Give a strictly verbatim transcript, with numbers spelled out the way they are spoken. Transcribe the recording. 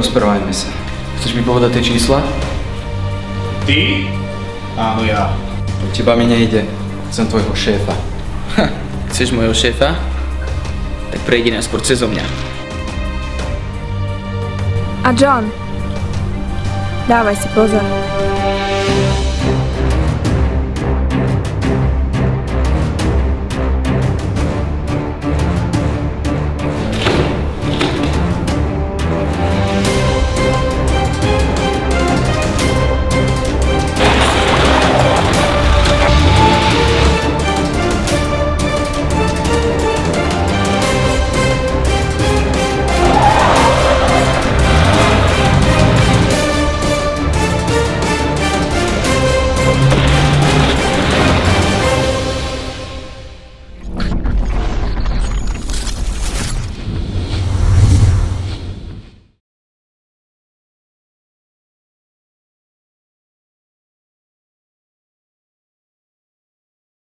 nerozprávajme sa. Chceš mi povedať tie čísla? Ty? Áno, ja. Od teba mi nejde. Som tvojho šéfa. Ha, chceš môjho šéfa? Tak prejdi najskôr cezo mňa. A John, dávaj si pozor.